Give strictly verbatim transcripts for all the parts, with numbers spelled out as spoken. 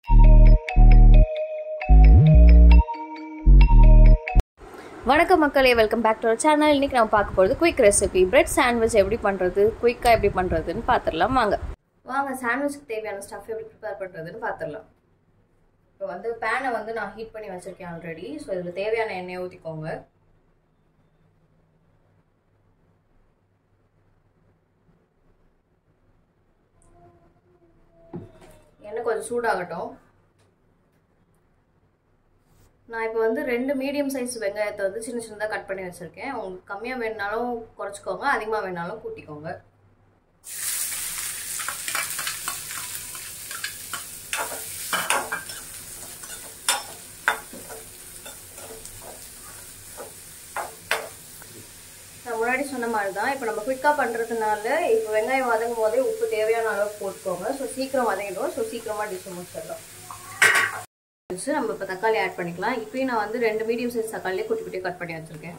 வணக்கம் மக்களே, welcome back to our channel. இன்றைக்கி நம்ம பார்க்க போகிறது குயிக் ரெசிபி பிரெட் சாண்ட்விச் எப்படி பண்ணுறது, குயிக்காக எப்படி பண்ணுறதுன்னு பார்த்துடலாம். வாங்க வாங்க சாண்ட்விச்சுக்கு தேவையான ஸ்டஃப் எப்படி ப்ரிப்பேர் பண்ணுறதுன்னு பார்த்துடலாம். இப்போ வந்து பேனை வந்து நான் ஹீட் பண்ணி வச்சுருக்கேன் ஆல்ரெடி. ஸோ இதில் தேவையான எண்ணெயை ஊற்றிக்கோங்க. எண்ணெய் கொஞ்சம் சூடாகட்டும். நான் இப்போ வந்து ரெண்டு மீடியம் சைஸ் வெங்காயத்தை வந்து சின்ன சின்னதாக கட் பண்ணி வச்சுருக்கேன். உங்களுக்கு கம்மியாக வேணுனாலும் குறைச்சிக்கோங்க, அதிகமாக வேணாலும் கூட்டிக்கோங்க. நான் முன்னாடி சொன்ன மாதிரி தான் இப்போ நம்ம குயிக்காக பண்ணுறதுனால இப்போ வெங்காயம் வதங்கும் போதே உப்பு தேவையான அளவுக்கு போட்டுக்கோங்க. ஸோ சீக்கிரம் வதங்கிடும். ஸோ சீக்கிரமாக டிஷ் முடிச்சிடலாம். நம்ம இப்போ தக்காளி ஆட் பண்ணிக்கலாம். இப்பயும் நான் வந்து ரெண்டு மீடியம் சைஸ் தக்காளியே குட்டி குட்டியாக கட் பண்ணி வச்சுருக்கேன்.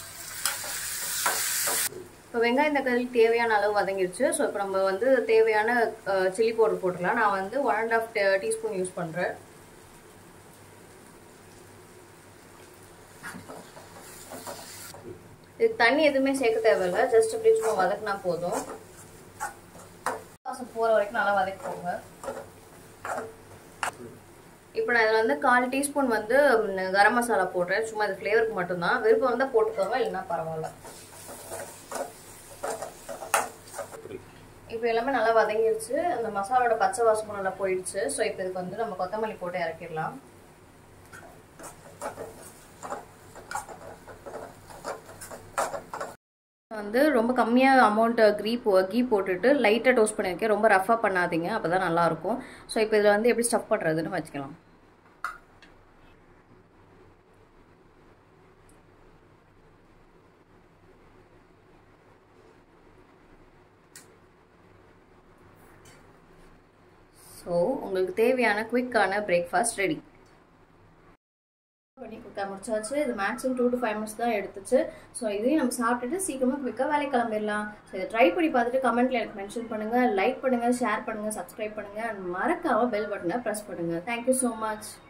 இப்போ வெங்காயம் தக்காளி தேவையான அளவு வதங்கிடுச்சு. ஸோ இப்போ நம்ம வந்து தேவையான சில்லி பவுடர் போட்டுக்கலாம். நான் வந்து one and half teaspoon use பண்ணுறேன். இது தண்ணி எதுவுமே சேர்க்க தேவையில்லை, ஜஸ்ட் அப்படி சும்மா வதக்கினா போதும். வாசம் போகிற வரைக்கும் நல்லா வதக்கிக்கோங்க. இப்போ நான் இதில் வந்து கால் டீஸ்பூன் வந்து கரம் மசாலா போடுறேன். சும்மா இது ஃப்ளேவருக்கு மட்டும்தான். விருப்பம் வந்தால் போட்டுக்கோங்க, இல்லைன்னா பரவாயில்ல. இப்போ எல்லாமே நல்லா வதங்கிடுச்சு. அந்த மசாலோட பச்சை வாசமும் நல்லா போயிடுச்சு. ஸோ இப்போ இதுக்கு வந்து நம்ம கொத்தமல்லி போட்டு இறக்கிடலாம். வந்து ரொம்ப கம்மியாக அமௌண்ட் கீ போ கீ போட்டுட்டு லைட்டாக டோஸ்ட் பண்ணியிருக்கேன். ரொம்ப ரஃபாக பண்ணாதீங்க, அப்போ தான் நல்லாயிருக்கும். ஸோ இப்போ இதில் வந்து எப்படி ஸ்டஃப் பண்ணுறதுன்னு வச்சுக்கலாம். ஸோ உங்களுக்கு தேவையான குயிக்கான பிரேக்ஃபாஸ்ட் ரெடி பண்ணி குயிக்காக முடிச்சாச்சு. இது maximum two to five minutes தான் எடுத்துச்சு. ஸோ இதையும் நம்ம சாப்பிட்டுட்டு சீக்கிரமாக குயிக்காக வேலை கிளம்பிடலாம். ஸோ இதை ட்ரை பண்ணி பார்த்துட்டு கமெண்ட்டில் எனக்கு மென்ஷன் பண்ணுங்கள். லைக் பண்ணுங்கள், ஷேர் பண்ணுங்கள், சப்ஸ்கிரைப் பண்ணுங்கள், அண்ட் மறக்காமல் பெல் பட்டனை ப்ரெஸ் பண்ணுங்கள். Thank you so much.